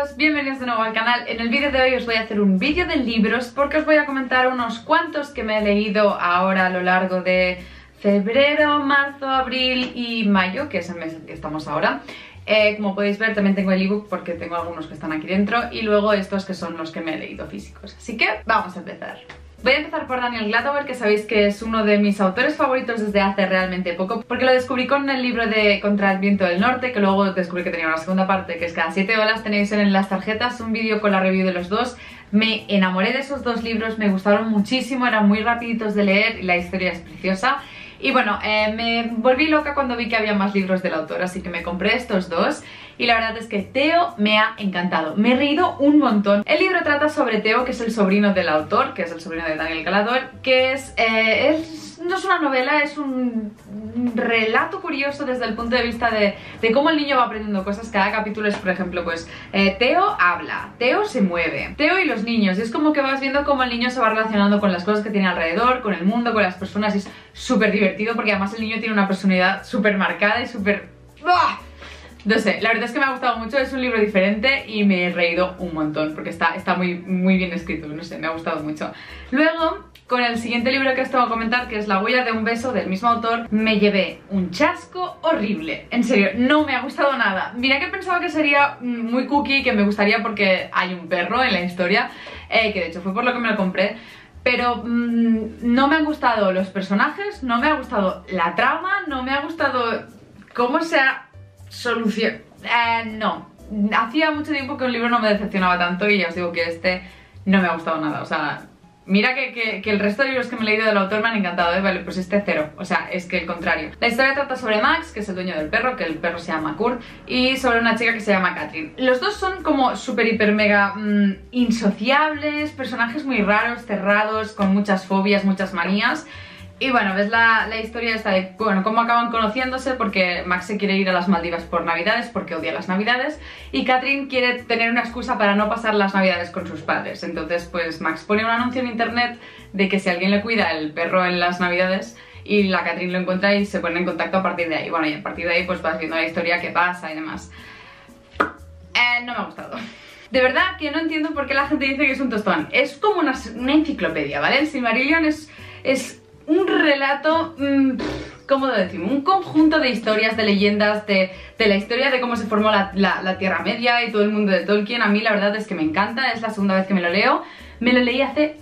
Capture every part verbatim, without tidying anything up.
chicos, bienvenidos de nuevo al canal. En el vídeo de hoy os voy a hacer un vídeo de libros porque os voy a comentar unos cuantos que me he leído ahora a lo largo de febrero, marzo, abril y mayo, que es el mes en que estamos ahora. Eh, como podéis ver, también tengo el ebook porque tengo algunos que están aquí dentro y luego estos que son los que me he leído físicos. Así que vamos a empezar. Voy a empezar por Daniel Gladwell, que sabéis que es uno de mis autores favoritos desde hace realmente poco, porque lo descubrí con el libro de Contra el viento del norte, que luego descubrí que tenía una segunda parte, que es cada siete horas. Tenéis en las tarjetas un vídeo con la review de los dos. Me enamoré de esos dos libros, me gustaron muchísimo, eran muy rapiditos de leer y la historia es preciosa. Y bueno, eh, me volví loca cuando vi que había más libros del autor, así que me compré estos dos. Y la verdad es que Theo me ha encantado, me he reído un montón. El libro trata sobre Theo, que es el sobrino del autor, que es el sobrino de Daniel Gladwell, que es, eh, es no es una novela, es un relato curioso desde el punto de vista de, de cómo el niño va aprendiendo cosas. Cada capítulo es, por ejemplo, pues eh, Theo habla, Theo se mueve, Theo y los niños, y es como que vas viendo cómo el niño se va relacionando con las cosas que tiene alrededor, con el mundo, con las personas, y es súper divertido porque además el niño tiene una personalidad súper marcada y súper... ¡Bah! No sé, la verdad es que me ha gustado mucho, es un libro diferente y me he reído un montón porque está, está muy, muy bien escrito, no sé, me ha gustado mucho. Luego, con el siguiente libro que os tengo que comentar, que es La huella de un beso, del mismo autor, me llevé un chasco horrible. En serio, no me ha gustado nada. Mira que pensaba que sería muy cookie, que me gustaría porque hay un perro en la historia, eh, que de hecho fue por lo que me lo compré. Pero mmm, no me han gustado los personajes, no me ha gustado la trama, no me ha gustado cómo se ha solucionado. Eh, no, hacía mucho tiempo que un libro no me decepcionaba tanto y ya os digo que este no me ha gustado nada. O sea, mira que, que, que el resto de libros que me he leído del autor me han encantado, ¿eh? Vale, pues este cero, o sea, es que el contrario. La historia trata sobre Max, que es el dueño del perro, que el perro se llama Kurt, y sobre una chica que se llama Catherine. Los dos son como súper, hiper, mega mmm, insociables, personajes muy raros, cerrados, con muchas fobias, muchas manías. Y bueno, ves la, la historia esta de, bueno, cómo acaban conociéndose, porque Max se quiere ir a las Maldivas por Navidades, porque odia las Navidades, y Catherine quiere tener una excusa para no pasar las Navidades con sus padres. Entonces, pues Max pone un anuncio en internet de que si alguien le cuida el perro en las Navidades, y la Catherine lo encuentra y se pone en contacto a partir de ahí. Bueno, y a partir de ahí pues vas viendo la historia, qué pasa y demás. Eh, no me ha gustado. De verdad que no entiendo por qué la gente dice que es un tostón. Es como una, una enciclopedia, ¿vale? El Silmarillion es... es un relato, mmm, ¿cómo lo decimos? Un conjunto de historias, de leyendas, de, de la historia de cómo se formó la, la, la Tierra Media y todo el mundo de Tolkien. A mí la verdad es que me encanta, es la segunda vez que me lo leo. Me lo leí hace...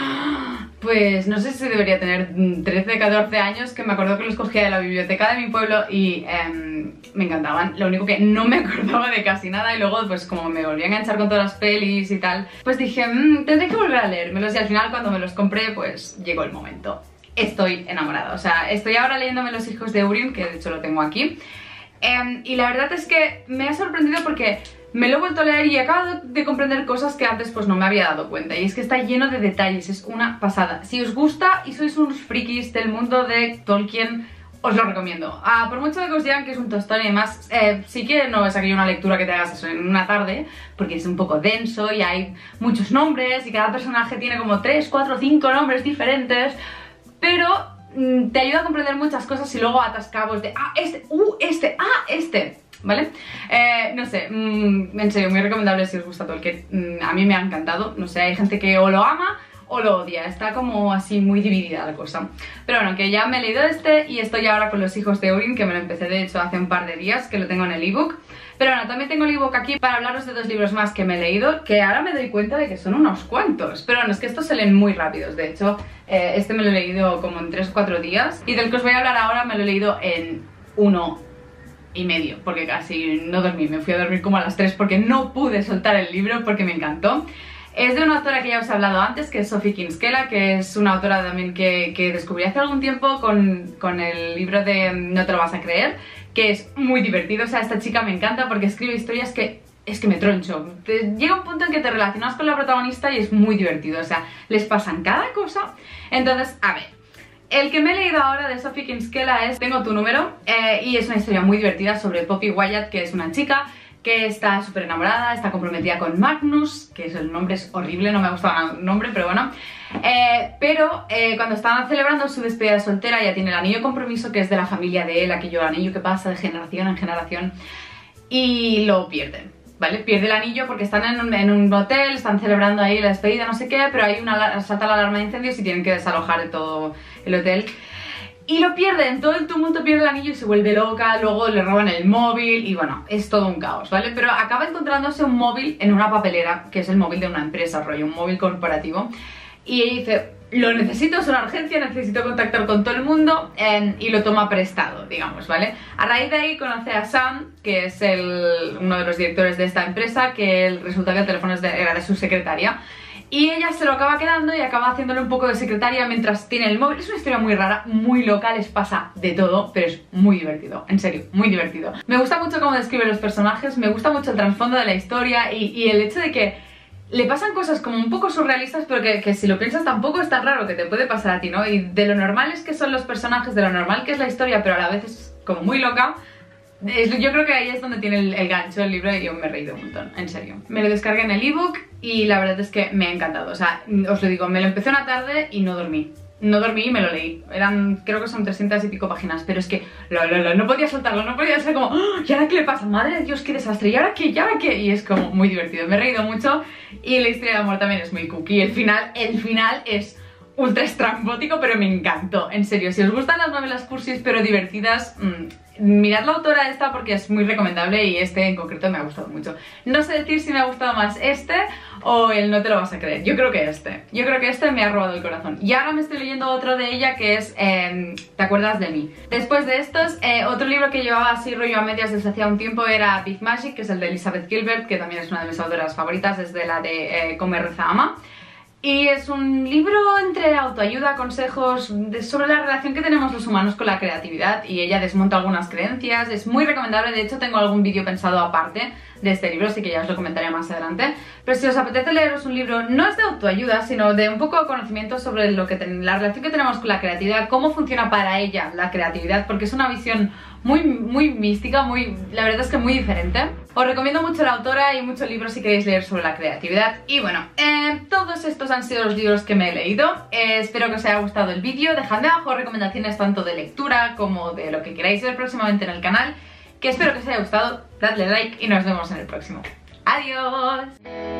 pues no sé si debería tener trece, catorce años, que me acuerdo que los cogía de la biblioteca de mi pueblo y eh, me encantaban. Lo único que no me acordaba de casi nada, y luego pues como me volví a enganchar con todas las pelis y tal, pues dije, mmm, tendré que volver a leérmelos, y al final cuando me los compré pues llegó el momento. Estoy enamorada, o sea, estoy ahora leyéndome Los hijos de Húrin, que de hecho lo tengo aquí, eh, y la verdad es que me ha sorprendido porque me lo he vuelto a leer y he acabado de comprender cosas que antes pues no me había dado cuenta, y es que está lleno de detalles, es una pasada. Si os gusta y sois unos frikis del mundo de Tolkien, os lo recomiendo. Ah, por mucho que os digan que es un tostón y demás, eh, sí que no es aquella una lectura que te hagas eso en una tarde, porque es un poco denso y hay muchos nombres y cada personaje tiene como tres, cuatro, cinco nombres diferentes, pero mmm, te ayuda a comprender muchas cosas y luego atas cabos de ah, este, uh, este, ah, este, ¿vale? Eh, no sé, mmm, en serio, muy recomendable si os gusta Tolkien. Mm, a mí me ha encantado, no sé, hay gente que o lo ama o lo odia, está como así muy dividida la cosa. Pero bueno, que ya me he leído este y estoy ahora con Los hijos de Húrin, que me lo empecé de hecho hace un par de días, que lo tengo en el ebook. Pero bueno, también tengo el ebook aquí para hablaros de dos libros más que me he leído, que ahora me doy cuenta de que son unos cuantos. Pero bueno, es que estos se leen muy rápidos, de hecho, eh, este me lo he leído como en tres o cuatro días, y del que os voy a hablar ahora me lo he leído en uno y medio, porque casi no dormí, me fui a dormir como a las tres porque no pude soltar el libro porque me encantó. Es de una autora que ya os he hablado antes, que es Sophie Kinsella, que es una autora también que, que descubrí hace algún tiempo con, con el libro de No te lo vas a creer, que es muy divertido. O sea, esta chica me encanta porque escribe historias que es que me troncho. Te, llega un punto en que te relacionas con la protagonista y es muy divertido, o sea, les pasan cada cosa. Entonces, a ver, el que me he leído ahora de Sophie Kinsella es Tengo tu número, eh, y es una historia muy divertida sobre Poppy Wyatt, que es una chica que está súper enamorada, está comprometida con Magnus, que es, el nombre es horrible, no me ha gustado el nombre, pero bueno. Eh, pero eh, cuando estaban celebrando su despedida de soltera, ya tiene el anillo de compromiso, que es de la familia de él, aquello anillo que pasa de generación en generación, y lo pierden. ¿vale? Pierde el anillo porque están en un, en un hotel, están celebrando ahí la despedida, no sé qué, pero hay una, salta la alarma de incendios y tienen que desalojar de todo el hotel. Y lo pierde, en todo el tumulto pierde el anillo y se vuelve loca, luego le roban el móvil y bueno, es todo un caos, ¿vale? Pero acaba encontrándose un móvil en una papelera, que es el móvil de una empresa, rollo, un móvil corporativo. Y ella dice, lo necesito, es una urgencia, necesito contactar con todo el mundo, eh, y lo toma prestado, digamos, ¿vale? A raíz de ahí conoce a Sam, que es el, uno de los directores de esta empresa, que resulta que el teléfono es de, era de su secretaria. Y ella se lo acaba quedando y acaba haciéndole un poco de secretaria mientras tiene el móvil. Es una historia muy rara, muy loca, les pasa de todo, pero es muy divertido, en serio, muy divertido. Me gusta mucho cómo describe los personajes, me gusta mucho el trasfondo de la historia y, y el hecho de que le pasan cosas como un poco surrealistas, pero que, que si lo piensas tampoco es tan raro, que te puede pasar a ti, ¿no? Y de lo normales que son los personajes, de lo normal que es la historia, pero a la vez es como muy loca. Yo creo que ahí es donde tiene el, el gancho del libro y yo me he reído un montón, en serio. Me lo descargué en el ebook y la verdad es que me ha encantado. O sea, os lo digo, me lo empecé una tarde y no dormí. No dormí y me lo leí. Eran, creo que son trescientas y pico páginas, pero es que lo, lo, lo, no podía soltarlo, no podía ser como ¡oh! ¿Y ahora qué le pasa? Madre de Dios, qué desastre, ¿y ahora qué? ¿Y ahora qué? Y es como muy divertido, me he reído mucho y la historia de amor también es muy cookie. El final, el final es ultra estrambótico, pero me encantó, en serio. Si os gustan las novelas cursis pero divertidas, mmm, mirad la autora esta porque es muy recomendable y este en concreto me ha gustado mucho. No sé decir si me ha gustado más este o el No te lo vas a creer. Yo creo que este. Yo creo que este me ha robado el corazón. Y ahora me estoy leyendo otro de ella que es eh, ¿Te acuerdas de mí? Después de estos, eh, otro libro que llevaba así rollo a medias desde hacía un tiempo era Big Magic, que es el de Elizabeth Gilbert, que también es una de mis autoras favoritas, es de la de eh, Come, Reza, Ama. Y es un libro entre autoayuda, consejos de, sobre la relación que tenemos los humanos con la creatividad, y ella desmonta algunas creencias. Es muy recomendable, de hecho tengo algún vídeo pensado aparte de este libro, así que ya os lo comentaré más adelante. Pero si os apetece leeros un libro, no es de autoayuda, sino de un poco de conocimiento sobre lo que ten, la relación que tenemos con la creatividad, cómo funciona para ella la creatividad, porque es una visión muy, muy mística, muy, la verdad es que muy diferente. Os recomiendo mucho la autora y muchos libros si queréis leer sobre la creatividad. Y bueno, eh, todos estos han sido los libros que me he leído. Eh, espero que os haya gustado el vídeo. Dejadme abajo recomendaciones tanto de lectura como de lo que queráis ver próximamente en el canal. Que espero que os haya gustado. Dadle like y nos vemos en el próximo. ¡Adiós!